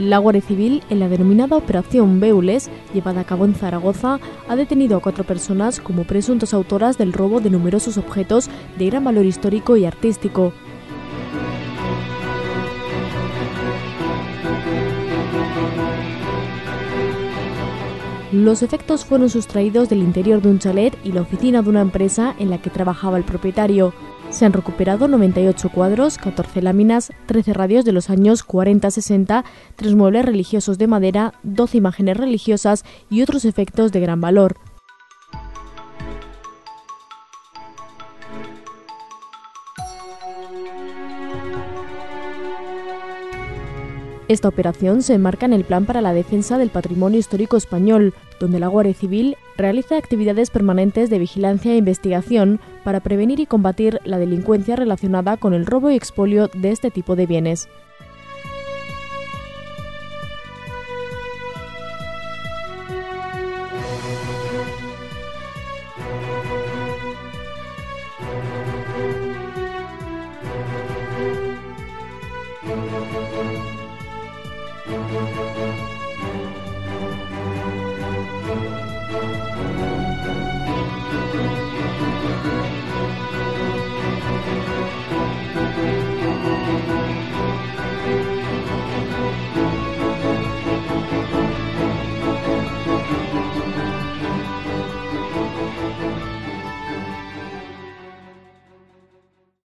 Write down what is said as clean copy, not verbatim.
La Guardia Civil, en la denominada Operación Beules, llevada a cabo en Zaragoza, ha detenido a 4 personas como presuntas autoras del robo de numerosos objetos de gran valor histórico y artístico. Los efectos fueron sustraídos del interior de un chalet y la oficina de una empresa en la que trabajaba el propietario. Se han recuperado 98 cuadros, 14 láminas, 13 radios de los años 40-60, 3 muebles religiosos de madera, 12 imágenes religiosas y otros efectos de gran valor. Esta operación se enmarca en el Plan para la Defensa del Patrimonio Histórico Español, donde la Guardia Civil realiza actividades permanentes de vigilancia e investigación para prevenir y combatir la delincuencia relacionada con el robo y expolio de este tipo de bienes.